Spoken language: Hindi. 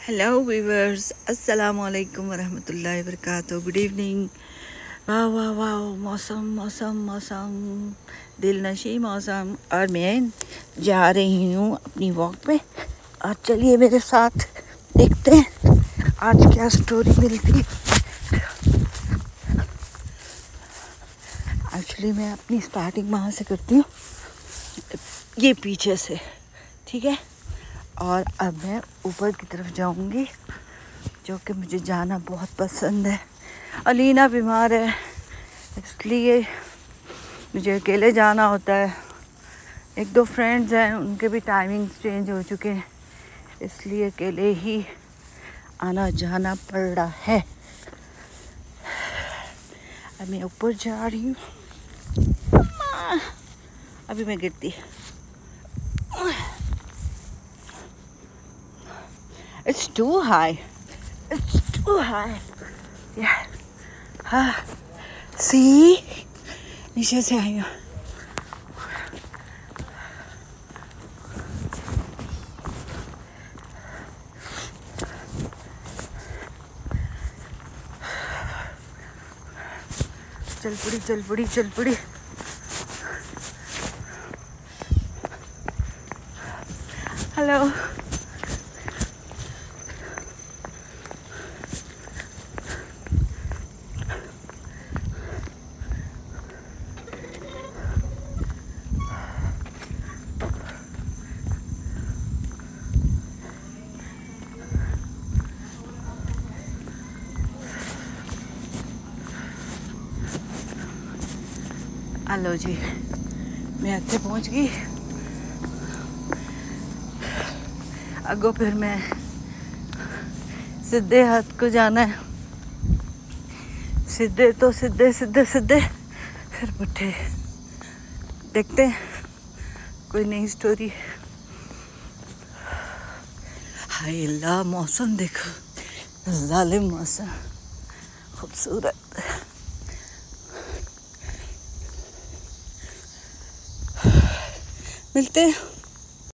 हेलो वीवर्स, अस्सलाम वालेकुम वरहमतुल्लाहि वबरकातुहू। Good evening. वाह वाह वाह, मौसम मौसम मौसम, दिलनशी मौसम। और मैं जा रही हूँ अपनी वॉक पे। और चलिए मेरे साथ देखते हैं आज क्या स्टोरी मिलती है। एक्चुअली मैं अपनी स्टार्टिंग वहाँ से करती हूँ, ये पीछे से, ठीक है। और अब मैं ऊपर की तरफ जाऊंगी, जो कि मुझे जाना बहुत पसंद है। अलीना बीमार है, इसलिए मुझे अकेले जाना होता है। एक दो फ्रेंड्स हैं, उनके भी टाइमिंग्स चेंज हो चुके हैं, इसलिए अकेले ही आना जाना पड़ रहा है। अब मैं ऊपर जा रही हूँ। अभी मैं गिरती। It's too high. It's too high. Yeah. हाँ, see? नीचे से आई हूँ। चल पड़ी। हेलो। हेलो जी, मैं ਇੱਥੇ पहुंच गई। अगो फिर मैं सीधे हाथ को जाना है। सीधे तो सीधे फिर पुट्ठे। देखते हैं कोई नई स्टोरी। हाय अल्लाह, मौसम देखो, जालिम मौसम, खूबसूरत। मिलते हैं